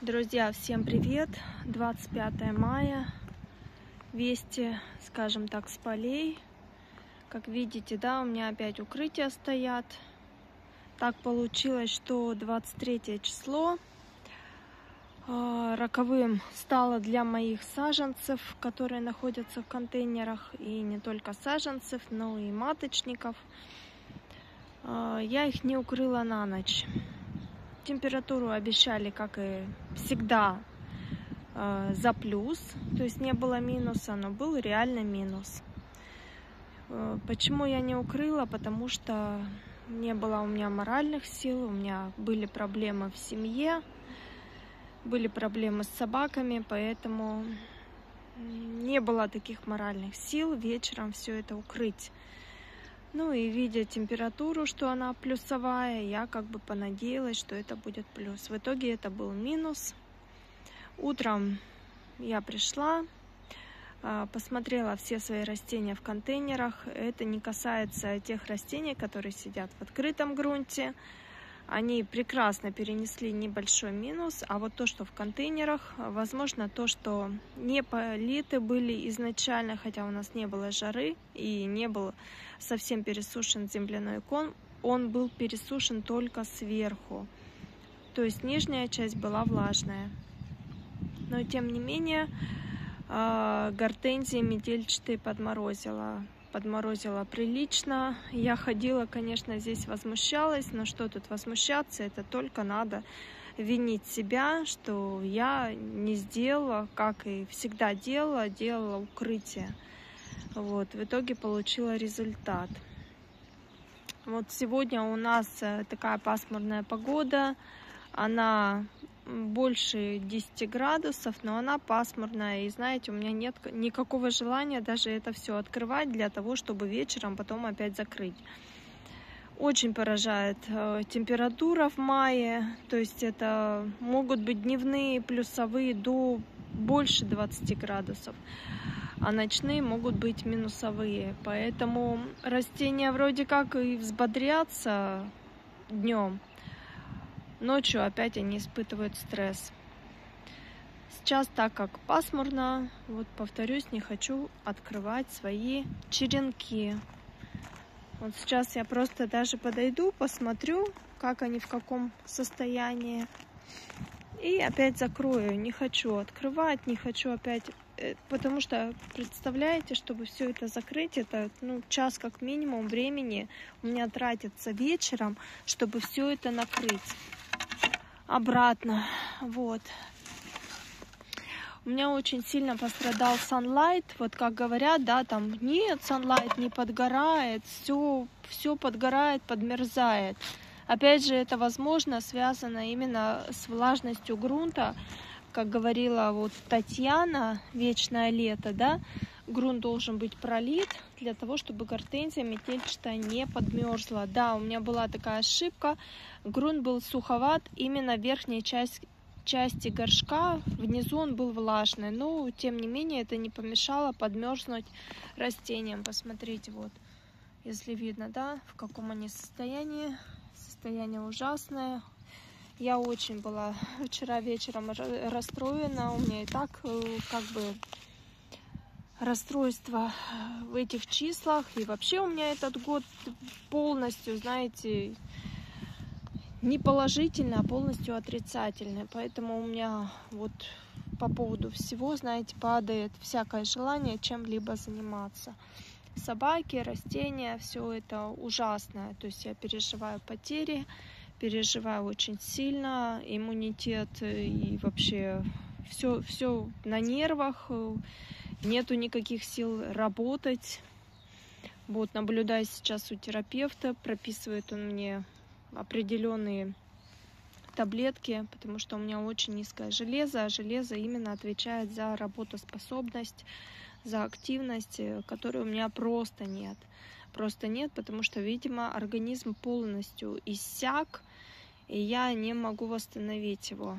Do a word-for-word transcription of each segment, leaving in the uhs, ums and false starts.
Друзья, всем привет! двадцать пятое мая. Вести, скажем так, с полей. Как видите, да, у меня опять укрытия стоят. Так получилось, что двадцать третье число э, роковым стало для моих саженцев, которые находятся в контейнерах. И не только саженцев, но и маточников. Э, я их не укрыла на ночь. Температуру обещали, как и всегда, э, за плюс, то есть не было минуса, но был реально минус. Э, почему я не укрыла? Потому что не было у меня моральных сил, у меня были проблемы в семье, были проблемы с собаками, поэтому не было таких моральных сил вечером все это укрыть. Ну и видя температуру, что она плюсовая, я как бы понадеялась, что это будет плюс. В итоге это был минус. Утром я пришла, посмотрела все свои растения в контейнерах. Это не касается тех растений, которые сидят в открытом грунте. Они прекрасно перенесли небольшой минус, а вот то, что в контейнерах, возможно, то, что не политы были изначально, хотя у нас не было жары и не был совсем пересушен земляной ком, он был пересушен только сверху, то есть нижняя часть была влажная. Но тем не менее гортензии метельчатые подморозила. Подморозила прилично. Я ходила, конечно, здесь возмущалась, но что тут возмущаться? Это только надо винить себя, что я не сделала, как и всегда делала, делала укрытие. Вот, в итоге получила результат. Вот сегодня у нас такая пасмурная погода, она больше десяти градусов, но она пасмурная, и знаете, у меня нет никакого желания даже это все открывать для того, чтобы вечером потом опять закрыть. Очень поражает э, температура в мае, то есть это могут быть дневные плюсовые до больше двадцати градусов, а ночные могут быть минусовые, поэтому растения вроде как и взбодрятся днем. Ночью опять они испытывают стресс. Сейчас, так как пасмурно, вот повторюсь, не хочу открывать свои черенки. Вот сейчас я просто даже подойду, посмотрю, как они, в каком состоянии. И опять закрою. Не хочу открывать, не хочу опять... Потому что, представляете, чтобы все это закрыть, это ну, час как минимум времени у меня тратится вечером, чтобы все это накрыть обратно. Вот. У меня очень сильно пострадал Sunlight. Вот как говорят, да, там нет, Sunlight не подгорает, все, все подгорает, подмерзает. Опять же, это возможно связано именно с влажностью грунта. Как говорила вот Татьяна, вечное лето, да, грунт должен быть пролит для того, чтобы гортензия метельчатая не подмерзла. Да, у меня была такая ошибка. Грунт был суховат, именно верхняя часть части горшка, внизу он был влажный. Но, тем не менее, это не помешало подмерзнуть растениям. Посмотрите, вот, если видно, да, в каком они состоянии. Состояние ужасное. Я очень была вчера вечером расстроена. У меня и так как бы расстройство в этих числах. И вообще у меня этот год полностью, знаете, не положительный, а полностью отрицательный. Поэтому у меня вот по поводу всего, знаете, падает всякое желание чем-либо заниматься. Собаки, растения, все это ужасное. То есть я переживаю потери, переживаю очень сильно, иммунитет и вообще все, все на нервах, нету никаких сил работать. Вот, наблюдаю сейчас у терапевта, прописывает он мне определенные таблетки, потому что у меня очень низкое железо, а железо именно отвечает за работоспособность, за активность, которой у меня просто нет. Просто нет, потому что, видимо, организм полностью иссяк, и я не могу восстановить его.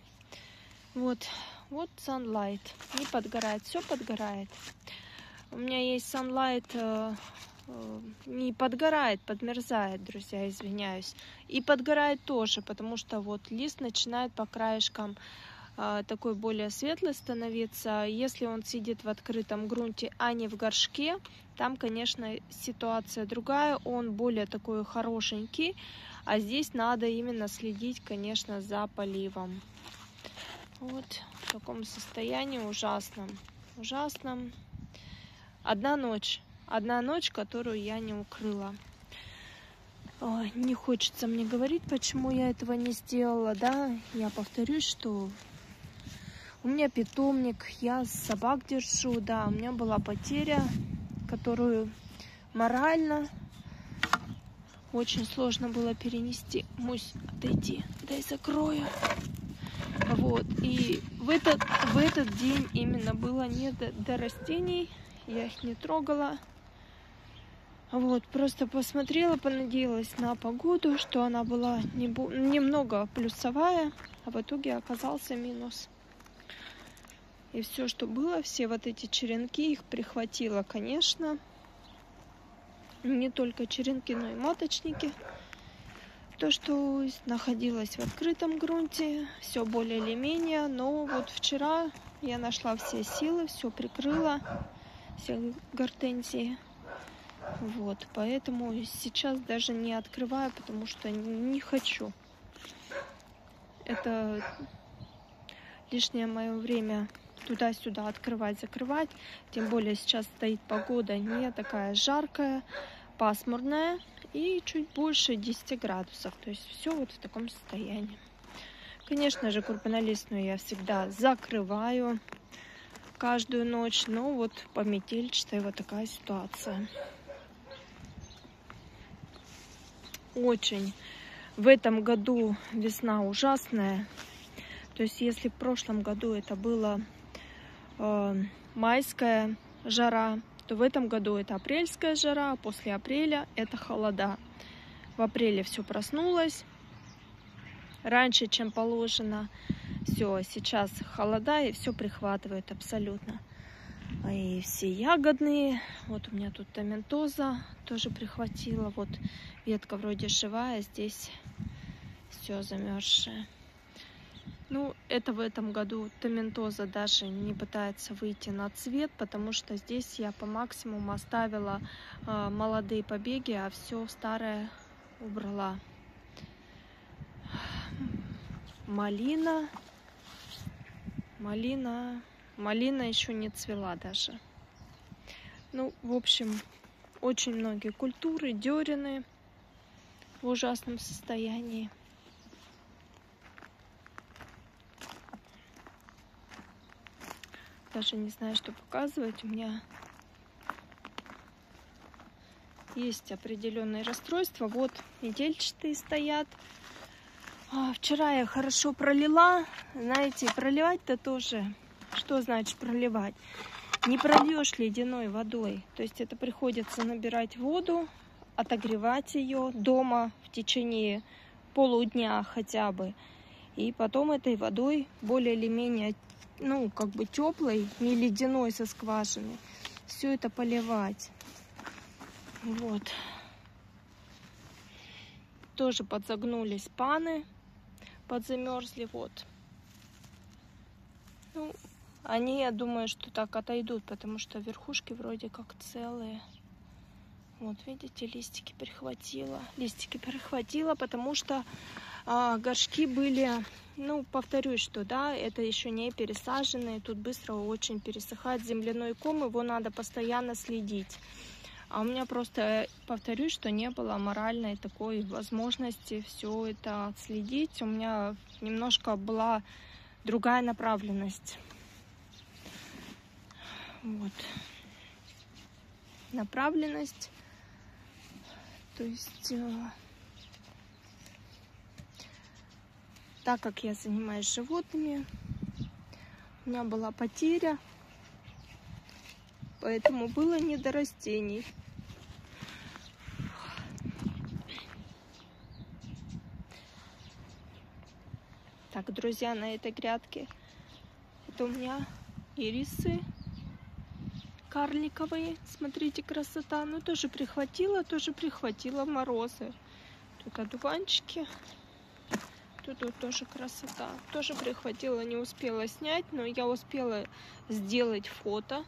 Вот, вот Sunlight. Не подгорает, все подгорает. У меня есть Sunlight, э, э, не подгорает, подмерзает, друзья, извиняюсь. И подгорает тоже, потому что вот лист начинает по краешкам такой более светлый становиться. Если он сидит в открытом грунте, а не в горшке, там, конечно, ситуация другая, он более такой хорошенький, а здесь надо именно следить, конечно, за поливом. Вот в таком состоянии ужасном, ужасном. Одна ночь, одна ночь, которую я не укрыла. Ой, не хочется мне говорить, почему я этого не сделала, да, я повторюсь, что у меня питомник, я собак держу, да, у меня была потеря, которую морально очень сложно было перенести. Мусь, отойди, дай закрою. Вот, и в этот, в этот день именно было не до, до растений, я их не трогала. Вот, просто посмотрела, понадеялась на погоду, что она была не, немного плюсовая, а в итоге оказался минус. И все, что было, все вот эти черенки, их прихватило, конечно. Не только черенки, но и маточники. То, что находилось в открытом грунте, все более или менее. Но вот вчера я нашла все силы, все прикрыла, все гортензии. Вот, поэтому сейчас даже не открываю, потому что не хочу. Это лишнее мое время туда-сюда открывать, закрывать. Тем более сейчас стоит погода не такая жаркая, пасмурная и чуть больше десяти градусов. То есть все вот в таком состоянии. Конечно же, крупнолистную я всегда закрываю каждую ночь, но вот по метельчатой вот такая ситуация. Очень. В этом году весна ужасная. То есть, если в прошлом году это была э, майская жара, то в этом году это апрельская жара, а после апреля это холода. В апреле все проснулось раньше, чем положено. Все, сейчас холода и все прихватывает абсолютно. И все ягодные. Вот у меня тут томентоза тоже прихватила. Вот ветка вроде живая, здесь все замерзшее. Ну, это в этом году томентоза даже не пытается выйти на цвет, потому что здесь я по максимуму оставила э, молодые побеги, а все старое убрала. Малина. Малина. Малина еще не цвела даже. Ну, в общем, очень многие культуры, дерины в ужасном состоянии. Даже не знаю, что показывать. У меня есть определенные расстройства. Вот метельчатые стоят. А, вчера я хорошо пролила. Знаете, проливать-то тоже. Что значит проливать? Не прольешь ледяной водой. То есть это приходится набирать воду, отогревать ее дома в течение полудня хотя бы. И потом этой водой более или менее, ну, как бы теплой, не ледяной со скважины, все это поливать. Вот. Тоже подзагнулись паны, подзамерзли, вот. Ну, они, я думаю, что так отойдут, потому что верхушки вроде как целые. Вот, видите, листики перехватила. Листики перехватила, потому что а, горшки были, ну, повторюсь, что, да, это еще не пересаженные. Тут быстро очень пересыхает земляной ком, его надо постоянно следить. А у меня просто, повторюсь, что не было моральной такой возможности все это отследить. У меня немножко была другая направленность. Вот. Направленность. То есть, э, так как я занимаюсь животными, у меня была потеря, поэтому было не до растений. Так, друзья, на этой грядке это у меня ирисы карликовые. Смотрите, красота. Ну, тоже прихватила, тоже прихватила морозы. Тут одуванчики. Тут вот тоже красота. Тоже прихватила, не успела снять, но я успела сделать фото.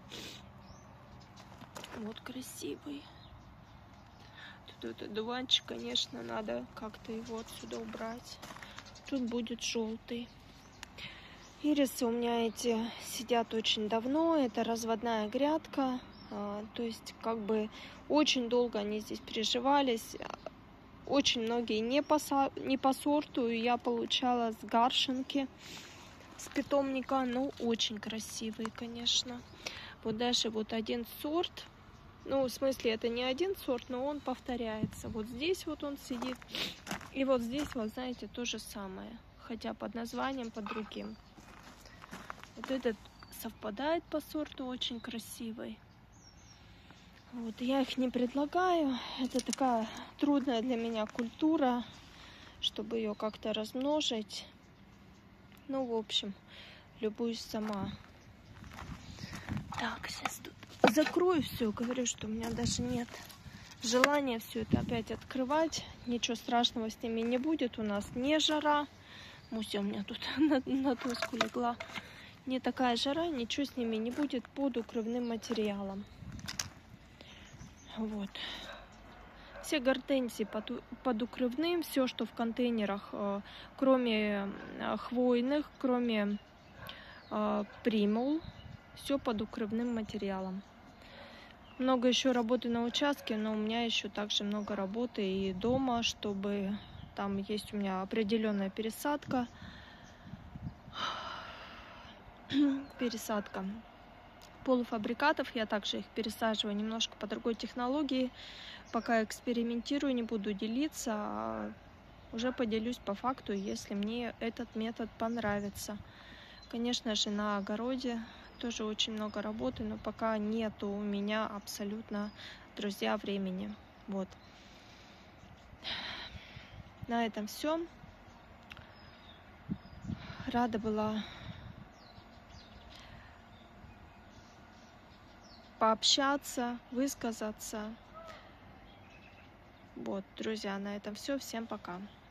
Вот красивый. Тут этот дуванчик, конечно, надо как-то его отсюда убрать. Тут будет желтый. Ирисы у меня эти сидят очень давно. Это разводная грядка. А, то есть как бы очень долго они здесь приживались. Очень многие не по, не по сорту. Я получала с гаршинки, с питомника. Ну, очень красивые, конечно. Вот дальше вот один сорт. Ну, в смысле, это не один сорт, но он повторяется. Вот здесь вот он сидит. И вот здесь, вот знаете, то же самое. Хотя под названием, под другим. Вот этот совпадает по сорту, очень красивый. Вот, я их не предлагаю. Это такая трудная для меня культура, чтобы ее как-то размножить. Ну, в общем, любуюсь сама. Так, сейчас тут закрою все. Говорю, что у меня даже нет желания все это опять открывать. Ничего страшного с ними не будет. У нас не жара. Муся у меня тут на, на доску легла. Не такая жара, ничего с ними не будет под укрывным материалом. Вот. Все гортензии под, под укрывным, все, что в контейнерах, кроме хвойных, кроме примул, все под укрывным материалом. Много еще работы на участке, но у меня еще также много работы и дома, чтобы там есть у меня определенная пересадка. Пересадка полуфабрикатов. Я также их пересаживаю немножко по другой технологии. Пока экспериментирую, не буду делиться. А уже поделюсь по факту, если мне этот метод понравится. Конечно же, на огороде тоже очень много работы, но пока нету у меня абсолютно, друзья, времени. Вот. На этом все. Рада была пообщаться, высказаться. Вот, друзья, на этом все. Всем пока.